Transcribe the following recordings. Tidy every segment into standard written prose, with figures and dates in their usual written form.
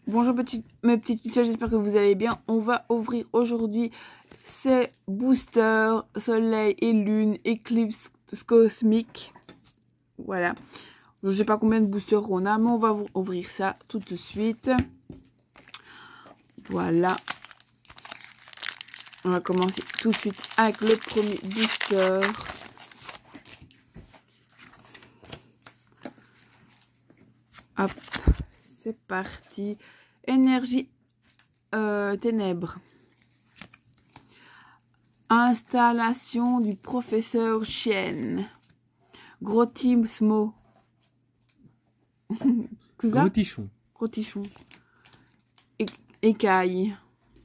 Bonjour mes petites ficelles, j'espère que vous allez bien. On va ouvrir aujourd'hui ces boosters soleil et lune éclipse cosmique. Voilà. Je ne sais pas combien de boosters on a, mais on va ouvrir ça tout de suite. Voilà. On va commencer tout de suite avec le premier booster. Hop, c'est parti. Énergie ténèbres. Installation du professeur Chien. Gros team Smo. Gros tichon. Gros tichon. Écaille.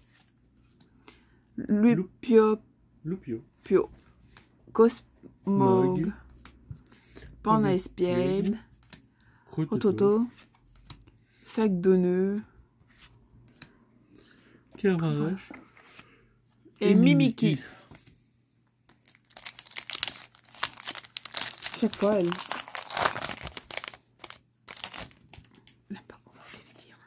Lupio. Pio. Cosmog. Panda espiègle. Rototo. Sac de nœuds. Caravage. Et Mimiki. Chaque fois, elle. Là, on va les dire.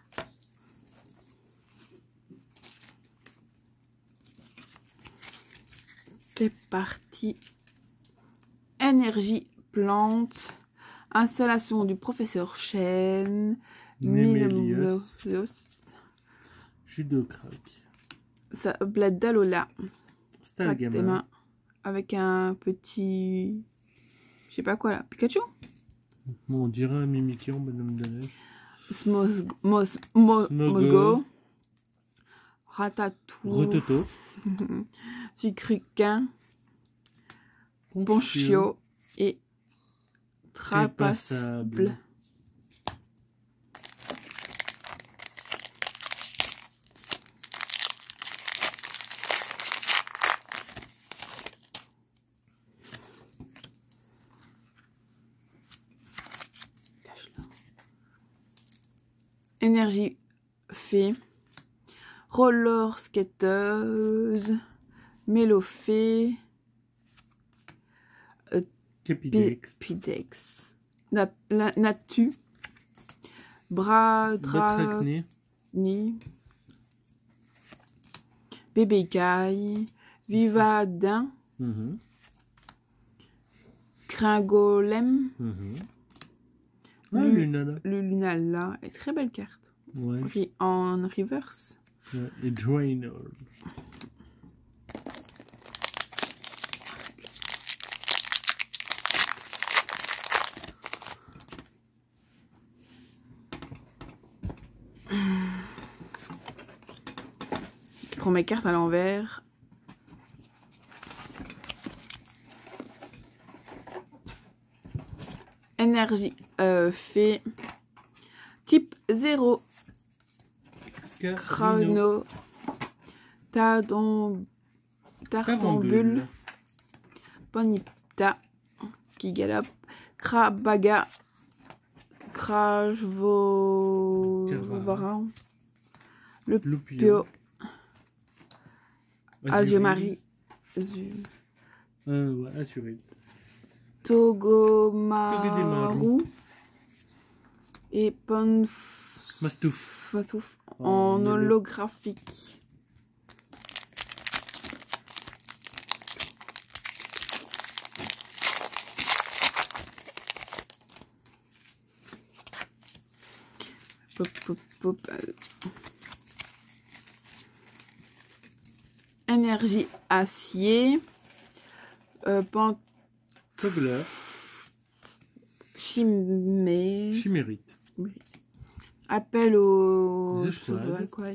C'est parti. Énergie plante. Installation du professeur Chêne. Némélios. Jus de craque. Ça bled d'Alola. Stalgama. Avec un petit. Je sais pas quoi là. Pikachu? Bon, on dirait un Mimiki en bonhomme de neige. Mosgo. Ratatou. Rototo. Sucruquin. Ponchio. Et Trapassable. Énergie fée. Roller skateuse. Mélofée. Pidex. Natu. Bradrani. Bébé Écaille. Vivadin. Cringolem. Le Lunala. Et très belle carte. Ouais. En reverse. Ouais. Et Drainer. Je prends mes cartes à l'envers. Énergie fée. Type 0. Chrono. Tartambule. Bonita. Qui galope. Krabaga. Crajvovaran. Le Pio. Azumari. Ouais, assuré. Togomaru. Et Mastouf. En holographique. Énergie acier. Togler. Chimérite. Oui. Appel aux Squad.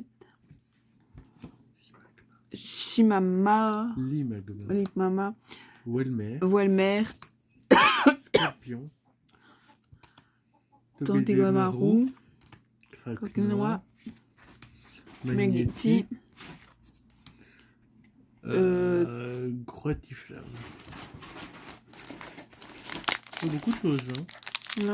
Chimama. Limama. Welmer. Scorpion. Tontigamaru. Coquenois. Megiti. Grotiflamme. Beaucoup de choses, hein. Non.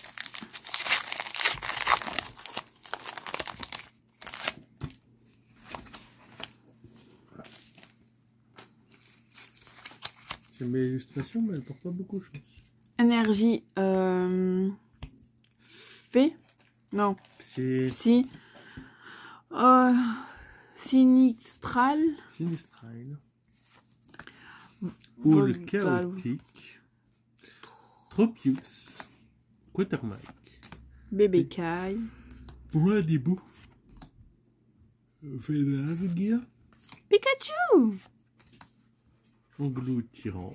J'aime l'illustration, mais elle porte pas beaucoup de choses. Énergie fée. Non. Si. Si. Sinistral. Sinistral. Owl Chaotique. Tropius. Quatermack. Bébé Kai. Bradibou. Vénargue. Pikachu. Anglou Tyran.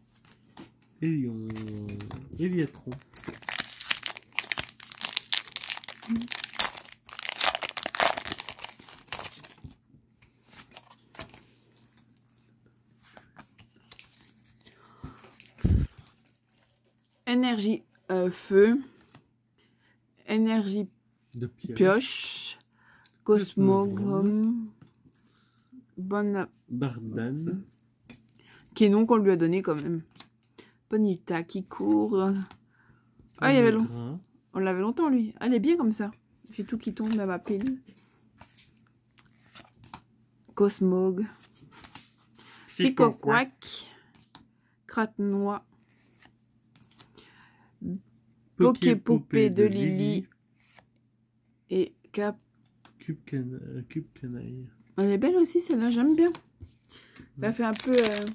Eliatron. Énergie feu. Énergie De pioche. Cosmogrum. Bonne. Bardan. Quel nom qu'on lui a donné quand même. Bonita qui court. Ah, il y avait longtemps. On l'avait longtemps lui. Elle est bien comme ça. J'ai tout qui tombe dans ma pile. Cosmog. Psychoquack. Cratenois. Poké-poupée de Lily. Et Cap. Cube canaille. Elle est belle aussi celle-là, j'aime bien. Ça fait un peu...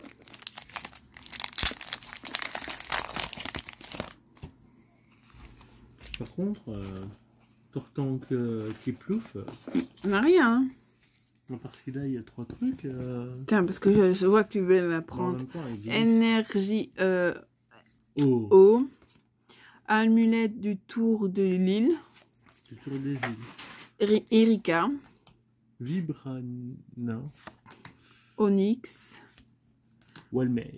Par contre, Tortank qui plouf. On n'a rien. Hein. À part si là il y a 3 trucs. Tiens, parce que je vois que tu veux m'apprendre. Énergie eau. Amulette du tour de l'île. Du tour des îles. Erika. Vibrana. Onyx. Walmer.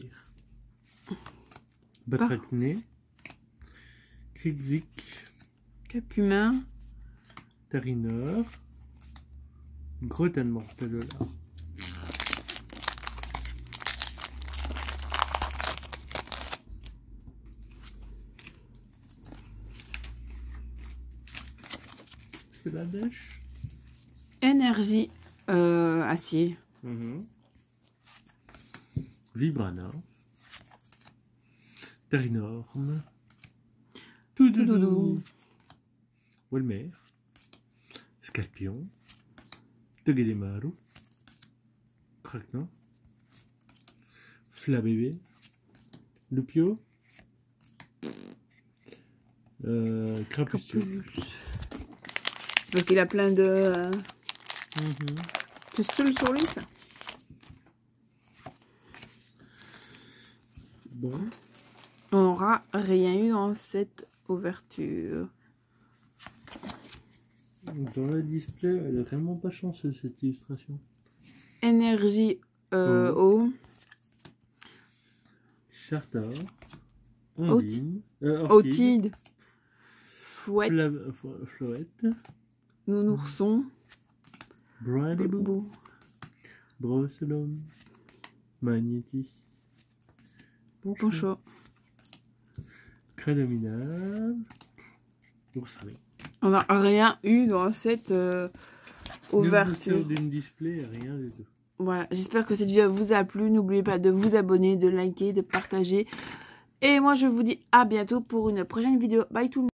Batracné. Krixik. Capumin. Tarinor. Grotten Mortelola. C'est la dèche. Énergie acier. Vibrana. Terrinorme. Toudoudou. Walmer. Scorpion. Togedemaru. Craquenant. Flabébé. Lupio. Crapusture. Donc il a plein de pustules sur lui, ça. Bon. On n'aura rien eu dans cette ouverture. Dans le display, elle est vraiment pas chanceuse cette illustration. Énergie eau. Charter. Otide. Flouette. Nounourson. Bradibou. Brosselum. Magnéti. Poncho. Crédominal. Oursarie. On n'a rien eu dans cette ouverture. D'une display, rien du tout. Voilà, j'espère que cette vidéo vous a plu. N'oubliez pas de vous abonner, de liker, de partager. Et moi, je vous dis à bientôt pour une prochaine vidéo. Bye tout le monde.